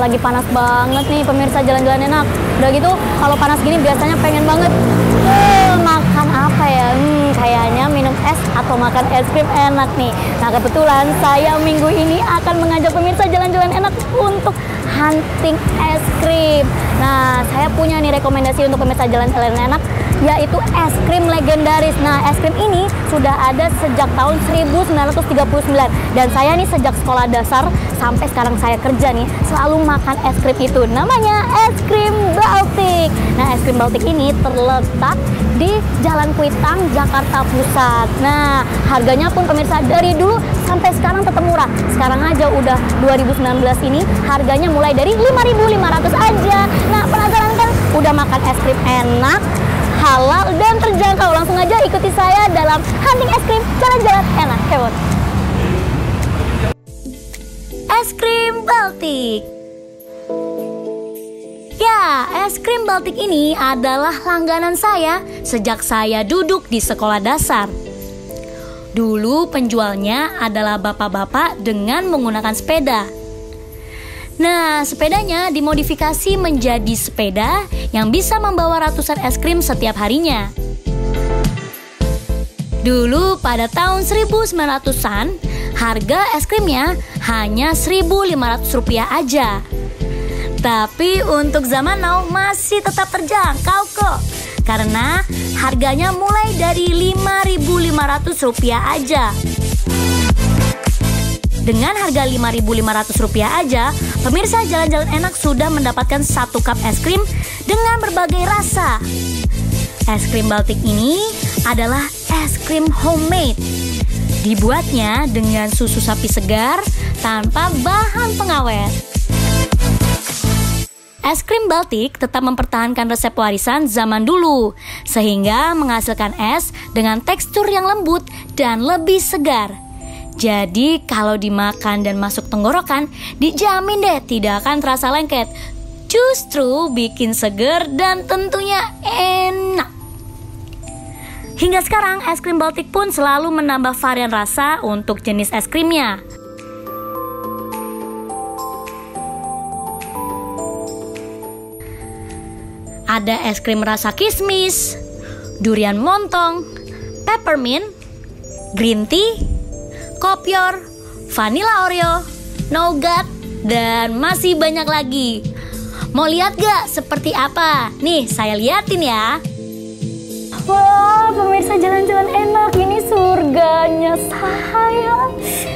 lagi panas banget nih pemirsa, jalan-jalan enak. Udah gitu kalau panas gini biasanya pengen banget makan apa ya? Kayaknya minum es atau makan es krim enak nih. Nah kebetulan saya minggu ini akan mengajak pemirsa jalan-jalan enak untuk hunting es krim. Nah saya punya nih rekomendasi untuk pemirsa jalan-jalan enak, yaitu es krim legendaris. Nah es krim ini sudah ada sejak tahun 1939 dan saya nih sejak sekolah dasar sampai sekarang saya kerja nih selalu makan es krim itu. Namanya es krim Baltik. Nah es krim Baltik ini terletak di Jalan Kuitang, Jakarta Pusat. Nah harganya pun pemirsa dari dulu sampai sekarang tetap murah. Sekarang aja udah 2019 ini harganya mulai dari 5.500 aja. Nah penasaran kan? Udah makan es krim enak, halal dan terjangkau. Langsung aja ikuti saya dalam hunting es krim jalan-jalan enak. Hewot. Es krim Baltik. Ya, es krim Baltik ini adalah langganan saya sejak saya duduk di sekolah dasar. Dulu penjualnya adalah bapak-bapak dengan menggunakan sepeda. Nah, sepedanya dimodifikasi menjadi sepeda yang bisa membawa ratusan es krim setiap harinya. Dulu pada tahun 1900-an, harga es krimnya hanya Rp1.500 aja. Tapi untuk zaman now masih tetap terjangkau kok. Karena harganya mulai dari Rp5.500 aja. Dengan harga Rp5.500 aja, pemirsa jalan-jalan enak sudah mendapatkan 1 cup es krim dengan berbagai rasa. Es krim Baltik ini adalah es krim homemade. Dibuatnya dengan susu sapi segar tanpa bahan pengawet. Es krim Baltik tetap mempertahankan resep warisan zaman dulu, sehingga menghasilkan es dengan tekstur yang lembut dan lebih segar. Jadi kalau dimakan dan masuk tenggorokan, dijamin deh tidak akan terasa lengket. Justru bikin seger dan tentunya enak. Hingga sekarang es krim Baltik pun selalu menambah varian rasa untuk jenis es krimnya. Ada es krim rasa kismis, durian montong, peppermint, green tea, kopior, vanilla Oreo, nougat, dan masih banyak lagi. Mau lihat gak seperti apa? Nih saya liatin ya. Wah pemirsa jalan-jalan enak, ini surganya saya.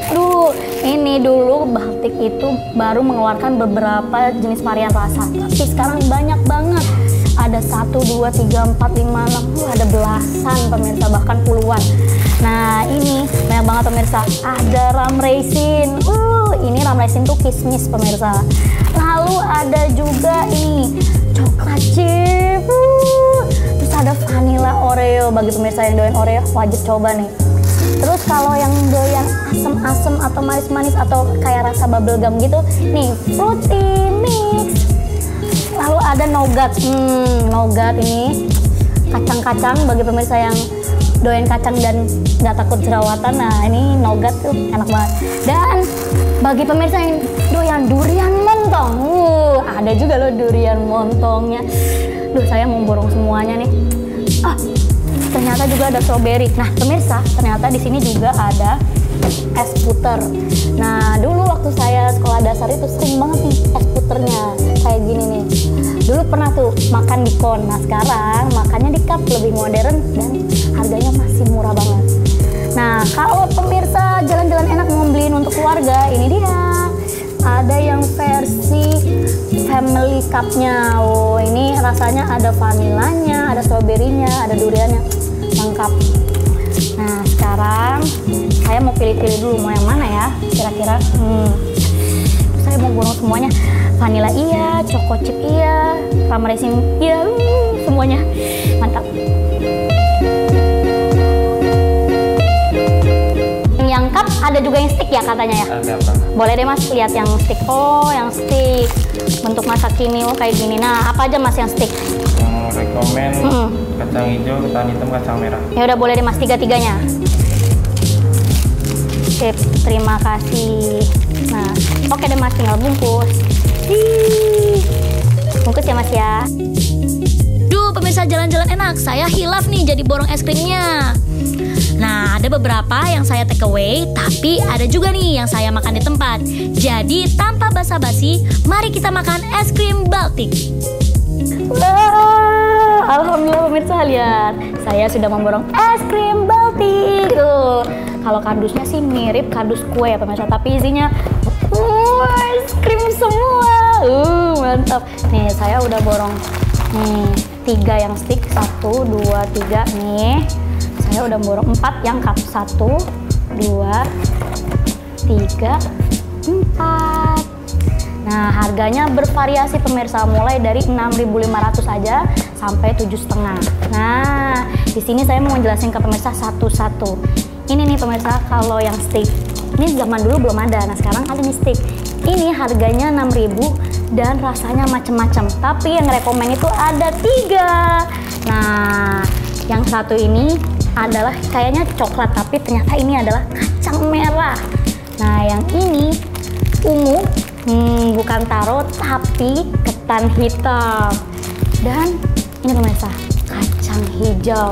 Ini dulu Baltik itu baru mengeluarkan beberapa jenis varian rasa, tapi sekarang banyak banget. Ada 1, 2, 3, 4, 5, 6, ada belasan pemirsa, bahkan puluhan. Nah ini banyak banget pemirsa. Ada rum raisin. Ini rum raisin tuh kismis pemirsa. Lalu ada juga ini coklat chip. Terus ada vanilla Oreo. Bagi pemirsa yang doyan Oreo wajib coba nih. Terus kalau yang doyan asem-asem atau manis-manis atau kayak rasa bubblegum gitu, nih fruity mix. Lalu ada nougat. Nougat ini kacang-kacang bagi pemirsa yang doyan kacang dan nggak takut jerawatan. Nah ini nougat tuh enak banget. Dan bagi pemirsa yang doyan durian montong, ada juga loh durian montongnya. Saya mau borong semuanya nih. Ternyata juga ada strawberry. Nah pemirsa, ternyata di sini juga ada es puter. Nah dulu waktu saya sekolah dasar itu sering banget nih es puternya kayak gini nih. Dulu pernah tuh makan di kon. Nah sekarang makannya di cup, lebih modern dan harganya masih murah banget. Nah kalau pemirsa jalan-jalan enak mau beliin untuk keluarga, ini dia. Ada yang versi family cupnya. Ini rasanya ada vanilanya, ada stroberinya, ada duriannya, lengkap. Nah sekarang saya mau pilih-pilih dulu mau yang mana ya kira-kira. Saya mau borong semuanya. Vanilla iya, choco chip iya, rum raisin iya, semuanya mantap. Yang cup ada juga yang stick ya katanya ya? Ada. Boleh deh mas lihat yang stick. Yang stick bentuk masa kini kayak gini. Nah apa aja mas yang stick? Yang rekomen kacang hijau, ketan hitam, kacang merah. Ya udah boleh deh mas, tiga-tiganya. Sip, terima kasih. Nah oke deh mas, tinggal bungkus. Bungkus ya Mas ya. Duh pemirsa, jalan-jalan enak. Saya hilaf nih jadi borong es krimnya. Nah, ada beberapa yang saya take away, tapi ada juga nih yang saya makan di tempat. Jadi, tanpa basa-basi, mari kita makan es krim Baltik. Wah, alhamdulillah pemirsa, lihat. Saya sudah memborong es krim Baltik. Tuh, kalau kardusnya sih mirip kardus kue ya pemirsa, tapi isinya es krim semua. Mantap. Nih, saya udah borong nih 3 yang stick, 1, 2, 3 nih. Saya udah borong 4 yang cup, 1, 2, 3, 4. Nah, harganya bervariasi pemirsa, mulai dari 6.500 aja sampai 7,5. Nah, di sini saya mau menjelaskan ke pemirsa satu-satu. Ini nih pemirsa, kalau yang stick, ini zaman dulu belum ada. Nah, sekarang ada nih stick. Ini harganya 6.000 dan rasanya macam-macam. Tapi yang rekomen itu ada 3. Nah, yang satu ini adalah kayaknya coklat, tapi ternyata ini adalah kacang merah. Nah, yang ini ungu, bukan taro tapi ketan hitam. Dan ini pemirsa, kacang hijau.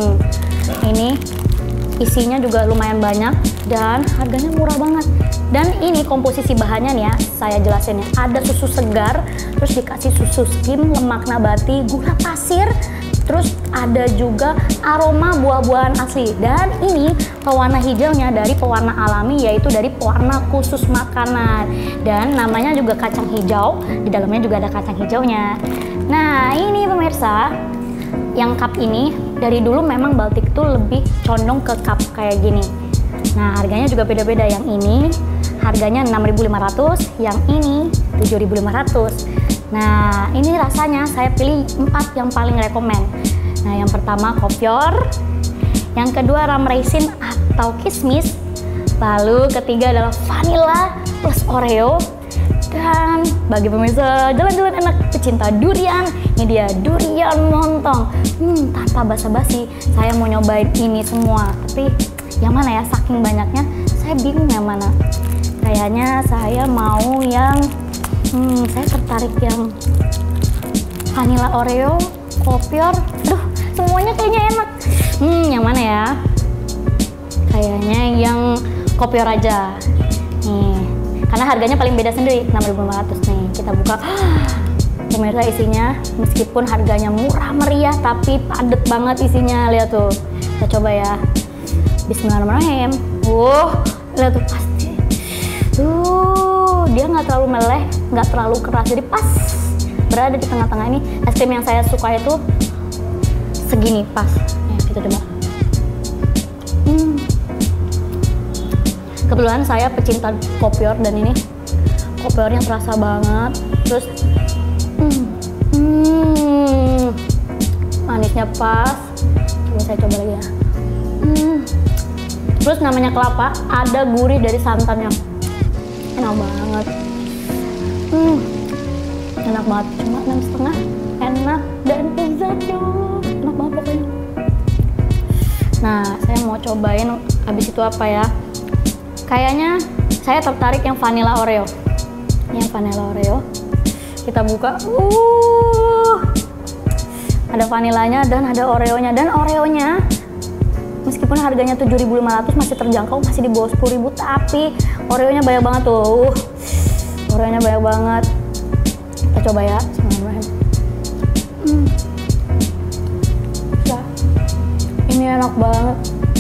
Ini isinya juga lumayan banyak dan harganya murah banget. Dan ini komposisi bahannya nih ya, saya jelasin ya. Ada susu segar, terus dikasih susu skim, lemak nabati, gula pasir, terus ada juga aroma buah-buahan asli. Dan ini pewarna hijaunya dari pewarna alami, yaitu dari pewarna khusus makanan. Dan namanya juga kacang hijau, di dalamnya juga ada kacang hijaunya. Nah, ini pemirsa, yang cup ini dari dulu memang Baltik itu lebih condong ke cup kayak gini. Nah, harganya juga beda-beda. Yang ini harganya 6.500, yang ini 7.500. Nah, ini rasanya saya pilih 4 yang paling rekomen. Nah, yang pertama kopior, yang kedua rum raisin atau kismis, lalu ketiga adalah vanilla plus oreo. Dan bagi pemirsa jalan-jalan enak pecinta durian, ini dia durian montong. Tanpa basa-basi, saya mau nyobain ini semua. Tapi yang mana ya, saking banyaknya saya bingung yang mana. Kayaknya saya mau yang saya tertarik yang vanilla oreo, kopior. Duh, semuanya kayaknya enak. Yang mana ya? Kayaknya yang kopior aja. Nih, karena harganya paling beda sendiri, 6.500 nih. Kita buka. Pemirsa, isinya meskipun harganya murah meriah tapi padat banget isinya. Lihat tuh. Kita coba ya. Bismillahirrahmanirrahim. Lihat tuh pasti. Dia nggak terlalu meleleh, nggak terlalu keras, jadi pas berada di tengah-tengah. Ini es krim yang saya suka itu segini pas. Kita coba. Kebetulan saya pecinta kopior dan ini kopiornya terasa banget. Terus manisnya pas. Saya coba lagi ya. Terus namanya kelapa, ada gurih dari santannya. Enak banget. Enak banget. Cuma 6,5. Enak dan lezatnya. Enak banget pokoknya. Nah, saya mau cobain habis itu apa ya? Kayaknya saya tertarik yang vanilla oreo. Yang vanilla oreo. Kita buka. Ada vanilanya dan ada oreonya. Dan oreonya meskipun harganya 7.500 masih terjangkau, masih di bawah 10.000, tapi oreonya banyak banget tuh. Oreonya banyak banget. Kita coba ya. Ya. Ini enak banget.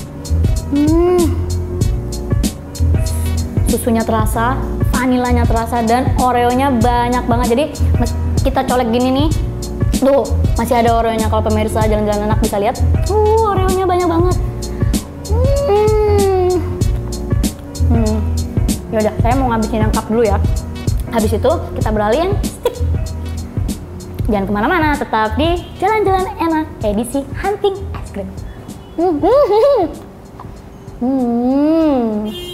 Susunya terasa, vanilanya terasa, dan oreonya banyak banget. Jadi kita colek gini nih. Tuh, masih ada oreonya. Kalau pemirsa jalan-jalan enak bisa lihat. Oreonya banyak banget. Yaudah, saya mau ngabisin yang cup dulu ya. Habis itu kita beralih yang stick. Jangan kemana-mana, tetap di jalan-jalan enak edisi hunting es krim.